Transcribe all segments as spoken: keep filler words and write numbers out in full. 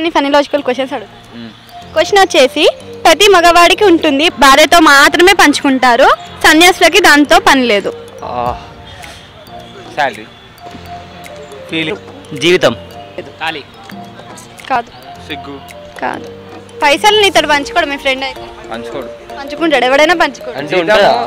కొన్ని funny logical questions అడుగు. Question వచ్చేసి ప్రతి మగవాడికి ఉంటుంది, భార్యతో మాత్రమే పంచుకుంటారు, సన్యాసులకి దాంతో పని లేదు. జీవితం కాదు కాదు. పైసలు నీతో పంచుకోడు, మీ ఫ్రెండ్ అయితే పంచుకుంటాడు, ఎవడైనా పంచుకోడు.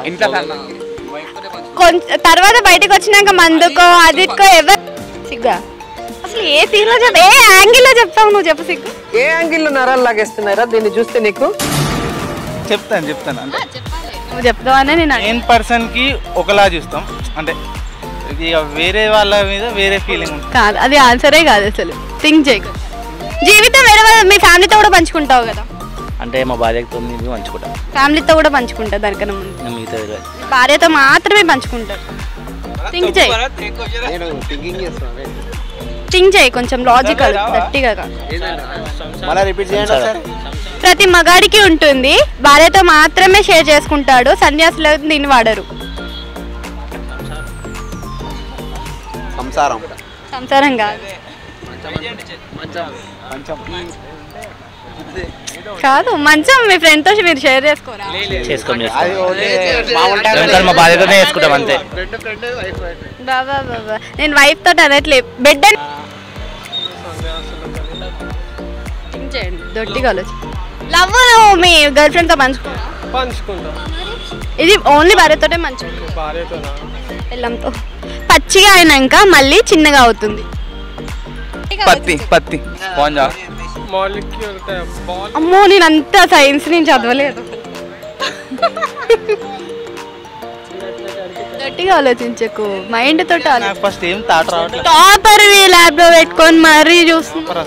తర్వాత బయటకు వచ్చినాక మందుకో అదికో ఎవరు సిగ్గా అసలు ఏ సీన్ లో చెప్ ఏ యాంగిల్ లో చెప్తావు నువ్వు? చెప్పు సిగ్గు. ఏ యాంగిల్ లో నరాలు లాగేస్తున్నారా దీన్ని చూస్తే నీకు? చెప్తాను చెప్తాను అంటే నువ్వు చెప్తావనే నేను మెయిన్ పర్సన్ కి ఒకలా చూస్తాం, అంటే ఇక వేరే వాళ్ళ మీద వేరే ఫీలింగ్ ఉంటుంది. కాదు, అది ఆన్సరే కాదు అసలు. థింక్ చేయకు. జీవితం వేరే వాళ్ళ మీ ఫ్యామిలీతో కూడా పంచుకుంటావు కదా? అంటే మా భార్యతో పంచుకుంటాం, ఫ్యామిలీతో కూడా పంచుకుంటా. దానికన్నా ముందు మిగతా భార్యతో మాత్రమే పంచుకుంటారు. థింక్ చేయి, థింక్ చేయి కొంచెం లాజికల్ గట్టిగా. ప్రతి మగాడికి ఉంటుంది, భార్యతో మాత్రమే షేర్ చేసుకుంటాడు, సన్యాసులు దీన్ని వాడరు. సంసారం సంసారం కాదు కాదు మంచం మీ ఫ్రెండ్ తో మీరు షేర్ చేసుకోరా? చేసుకొని మా భార్యతోనే చేసుకుంటాం అంతే. బాబా బాబా నేను వైఫ్ తోటి అనట్లే, బెడ్ అని దొడ్డిగా ఆలోచి. లవ్ నువ్వు మీ గర్ల్ ఫ్రెండ్ తో పంచుకోరా? పంచుకుంటాం. ఇది ఓన్లీ భార్యతోటే పంచుకుంటాం. పిల్లంతో పచ్చిగా అయినాక మళ్ళీ చిన్నగా అవుతుంది. పత్తి పత్తి అమ్మో నేను అంత సైన్స్ నేను చదవలేదు. గట్టిగా ఆలోచించకు, మైండ్ తోటి ఫస్ట్ ఏం థాట్ రావట్లేదు. టాపర్ ల్యాబ్ లో పెట్టుకొని మరీ చూస్తున్నా.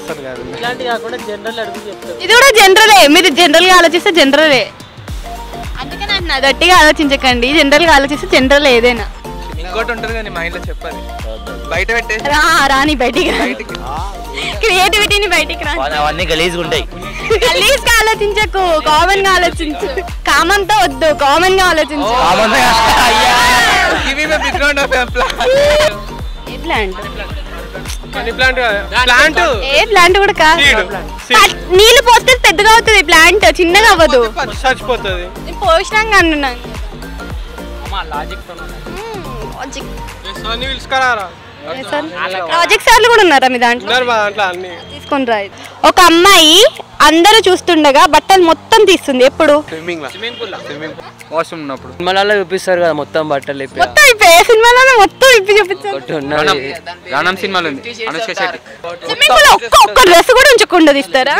ఇది కూడా జనరలే, మీరు జనరల్ గా ఆలోచిస్తే జనరలే. అందుకే నాకు గట్టిగా ఆలోచించకండి, జనరల్ గా ఆలోచిస్తే జనరల్ ఏదైనా. ఇంకోటి ఉంటుంది కానీ మైండ్ లో చెప్పాలి, బయట పెట్టే రా రాని బయటికి, క్రియేటివిటీని బయటికి రా. అవన్నీ గలీజ్గా ఉంటాయి. గలీజ్ గా ఆలోచించకు, కామన్ గా ఆలోచించు. కామంతో వద్దు, కామన్ గా ఆలోచించు. ఏ ప్లాంట్? ఏ ప్లాంట్ కూడా కాదు. నీళ్ళు పోస్తే పెద్దగా అవుతుంది ప్లాంట్, చిన్నగా అవ్వదు. చచ్చిపోతుంది. పోషణంగా అన్నాను. ప్రాజెక్ట్ సార్లు కూడా ఉన్నారా మీ దాంట్లో? తీసుకొని రా. ఒక అమ్మాయి అందరూ చూస్తుండగా బట్టలు మొత్తం తీస్తుంది ఎప్పుడు? సినిమాలలో చూపిస్తారు కదా మొత్తం బట్టలు ఇప్పి. మొత్తం ఇప్పే సినిమాలో మొత్తం ఇప్పి చూపిస్తారు. స్విమ్మింగ్ పూల్ ఒక్క ఒక్క డ్రెస్ కూడా ఉంచకుండా తీస్తారా?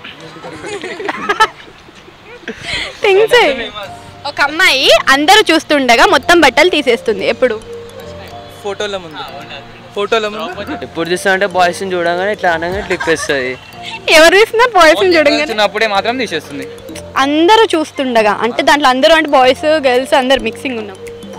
థింగ్స్. ఒక అమ్మాయి అందరూ చూస్తుండగా మొత్తం బట్టలు తీసేస్తుంది ఎప్పుడు? ఫోటోల ముందు. ఫోటోల ముందు ఎప్పుడు చూస్తా అంటే బాయ్స్ ని చూడగానే ఇట్లా అనగానే ఇట్లా ఇప్పేస్తుంది. ఎవరు తీస్తున్నా? బాయ్స్ ని చూడగానే అప్పుడే మాత్రం తీసేస్తుంది. అందరూ చూస్తుండగా అంటే దాంట్లో అందరూ అంటే బాయ్స్ గర్ల్స్ అందరు మిక్సింగ్ ఉన్నాం.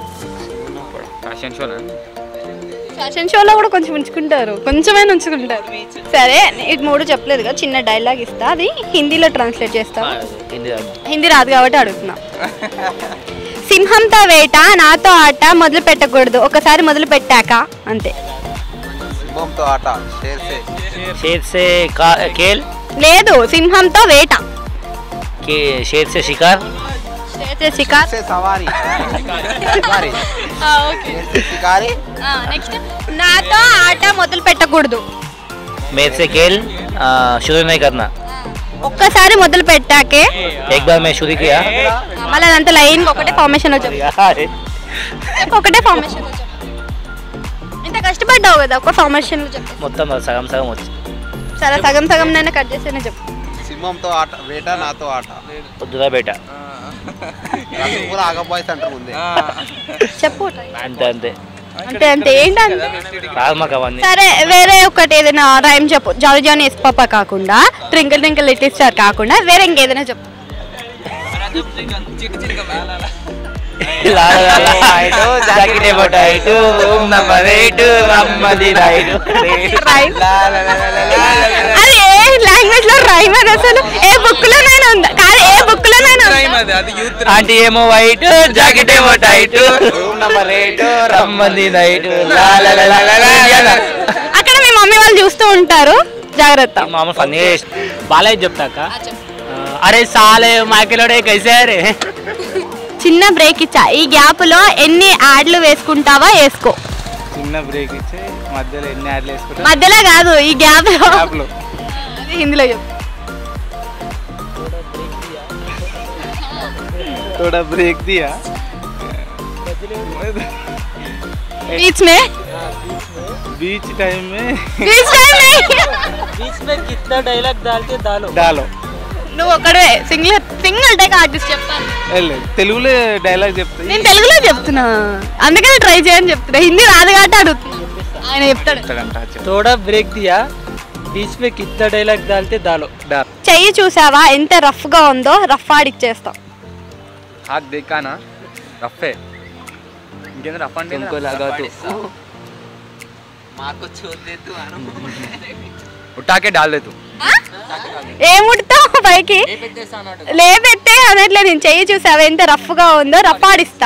ఫ్యాషన్ షోలో కూడా కొంచెం ఉంచుకుంటారు, కొంచెమైనా ఉంచుకుంటారు. సరే ఇది మూడు చెప్పలేదు కదా, చిన్న డైలాగ్ ఇస్తా, అది హిందీలో ట్రాన్స్లేట్ చేస్తా. హిందీ రాదు కాబట్టి అడుగుతున్నా. సింహంతో వేట నాతో ఆట మొదలు పెట్టకూడదు, ఒకసారి మొదలు పెట్టాక అంతే. లేదు, సింహంతో వేట. షేర్ సే షికార్. షేర్ సే షికార్. నెక్స్ట్ నాతో ఆట మొదలు పెట్టకూడదు. మేరే సే ఖేల్ షురూ నహీ కర్నా. ఒక్కసారి మొదలు పెట్టాకే ఏక్ బార్ మే షురూ కియా. మళ్ళీ అదంతా లైన్ ఒకటే ఫార్మేషన్ లో చెప్పు, ఒకటే ఫార్మేషన్ లో చెప్పు. ఇంత కష్టపడ్డావు కదా, ఒక ఫార్మేషన్ లో చెప్పు. మొత్తం సగం సగం వచ్చి. సరే సగం సగం నైనా కట్ చేసేనే చెప్పు. సింహంతో ఆట వేట నాతో ఆట. పొద్దుగా బేట. చెప్పు. అంతే అంతే అంటే అంతే ఏంటంటే సరే వేరే ఒకటి ఏదైనా రైమ్ చెప్పు. జాలి జాని ఎస్ పాప కాకుండా, ట్రింకిల్ ట్రింకిల్ లిటిల్ స్టార్ కాకుండా వేరే ఇంకేదైనా చెప్పు. అది ఏ లాంగ్వేజ్ లో రైమ్ అది అసలు? ఏ బుక్ లోనైనా ఉందా? కాదు, ఏ బుక్ లోనైనా అంటే ఏమో వైట్ జాకెట్ ఏమో టైట్ రమ్మది నైట్. అక్కడ మీ మమ్మీ వాళ్ళు చూస్తూ ఉంటారు, జాగ్రత్త. మామూలు ఫన్నీ బాలయ్య చెప్తాక అరే సాలే మాకిలోడే కైసే అరే. చిన్న బ్రేక్ ఇచ్చా, ఈ గ్యాప్ లో ఎన్ని యాడ్లు వేసుకుంటావా వేసుకో. చిన్న బ్రేక్ ఇచ్చి మధ్యలో ఎన్ని యాడ్లు వేసుకుంటా? మధ్యలో కాదు, ఈ గ్యాప్ లో. గ్యాప్ లో అది హిందీలో చెప్పు. थोड़ा ब्रेक दिया बीच में बीच टाइम में बीच टाइम नहीं बीच में कितना डायलॉग डालते डालो डालो. నువ్వు ఒకడే సింగిల్ సింగిల్ టేక్ ఆర్టిస్ట్ చెప్తాను. వెళ్ళే తెలుగులో డైలాగ్ చెప్తా. నేను తెలుగులో చెప్తున్నా, అందుకని ట్రై చేయని చెప్తున్నా. హిందీ రాదు కాబట్టి అడుగుతున్నా. ఆయన చెప్తాడు. थोड़ा ब्रेक दिया बीच में कितना डायलॉग डालते डालो. చెయ్యి చూసావా ఎంత రఫ్ గా ఉందో, రఫ్ ఆడిచ్చేస్తాం. हाथ देखा ना रफ है इंकेंद्र रफ అంటే तुमको लगा तो मार को छोड़ दे तू उठा के डाल दे तू. ఏముడతావు పైకి లేపెట్టే అనట్లే. నేను చెయ్యి చూసావా ఎంత రఫ్ గా ఉందో, రఫ్ ఆడిస్తా.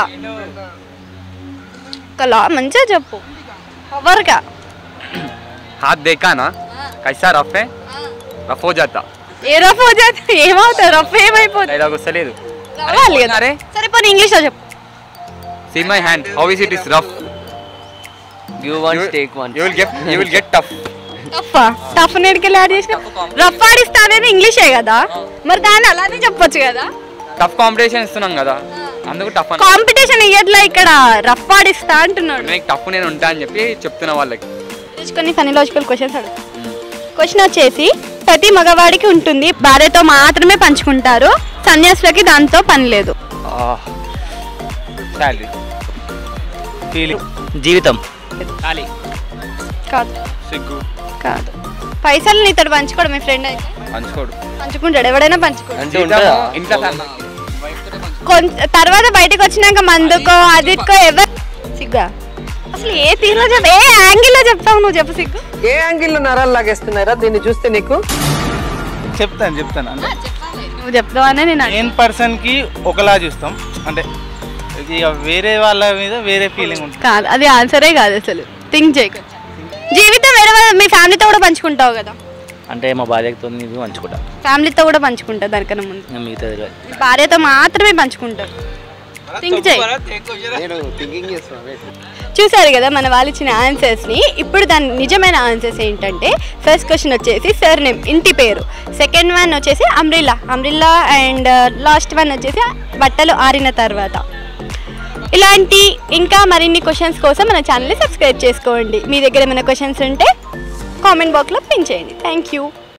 కలా మంచిగా చెప్పు పవర్గా. हाथ देखा ना कैसा रफ है रफ हो जाता. ఏ రఫ్ అవుతుంది, ఏమవుతుంది, రఫ్ ఏమైపోతుంది. డైలాగ్ వస్తలేదు. రావాలి కదా. అరే సరే పోనీ ఇంగ్లీష్ లో చెప్పు. See my hand how is it is rough. Give one take one. You will get you will get tough. Tough tough నేడికెళ్ళి యాడ్ చేసిన రఫ్ ఆడిస్తానేది ఇంగ్లీషే కదా, మరి దాన్ని అలానే చెప్పొచ్చు కదా. టఫ్ కాంపిటీషన్ ఇస్తున్నాం కదా అందుకు టఫ్ అని. కాంపిటీషన్ ఇయ్యట్లా, ఇక్కడ రఫ్ ఆడిస్తా అంటున్నాడు. నీకు టఫ్ నేను ఉంటా అని చెప్పి చెప్తున్నా వాళ్ళకి. కొన్ని ఫనీ లాజికల్ క్వశ్చన్స్ అడుగు. క్వశ్చన్ వచ్చేసి, ప్రతి మగవాడికి ఉంటుంది, భార్యతో మాత్రమే పంచుకుంటారు, సన్యాసులకి దాంతో పని లేదు. శాలరీ ఫీలింగ్ జీవితం ఖాళీ కాదు సిగ్గు కాదు. పైసలు నీతో పంచుకోడు మీ ఫ్రెండ్ అయితే పంచుకోడు. పంచుకుంటాడు, ఎవడైనా పంచుకోడు. అంటే ఉంటుందా? ఇంట్లో కొంత తర్వాత బయటకు వచ్చినాక మందుకో అదికో ఎవరు సిగ్గా. అసలు ఏ తీరులో చెప్ ఏ యాంగిల్లో చెప్తావు నువ్వు, చెప్పు సిగ్గు. ఏ యాంగిల్లో నరాలు లాగేస్తున్నారా దీన్ని చూస్తే నీకు? చెప్తాను చెప్తాను అంటే నువ్వు చెప్తావనే నేను అడిగాను. మెయిన్ పర్సన్ కి ఒకలా చూస్తాం, అంటే ఇక వేరే వాళ్ళ మీద వేరే ఫీలింగ్ ఉంటుంది. కాదు, అది ఆన్సరే కాదు అసలు. థింక్ చేయకు. జీవితం వేరే వాళ్ళ, మీ ఫ్యామిలీతో కూడా పంచుకుంటావు కదా. అంటే మా భార్యతో నీకు పంచుకుంటా, ఫ్యామిలీతో కూడా పంచుకుంటా దానికన్నా ముందు. మిగతా మీ భార్యతో మాత్రమే పంచుకుంటారు. థింక్ చేయి. నేను థింకింగ్ చేస్తున్నా. చూసారు కదా మన వాళ్ళు ఇచ్చిన ఆన్సర్స్ని. ఇప్పుడు దాని నిజమైన ఆన్సర్స్ ఏంటంటే, ఫస్ట్ క్వశ్చన్ వచ్చేసి సర్ నేమ్, ఇంటి పేరు. సెకండ్ వన్ వచ్చేసి అమ్రిల్లా అమ్రిల్లా అండ్ లాస్ట్ వన్ వచ్చేసి బట్టలు ఆరిన తర్వాత. ఇలాంటి ఇంకా మరిన్ని క్వశ్చన్స్ కోసం మన ఛానల్ని సబ్స్క్రైబ్ చేసుకోండి. మీ దగ్గర ఏమైనా క్వశ్చన్స్ ఉంటే కామెంట్ బాక్స్లో పిన్ చేయండి. Thank you.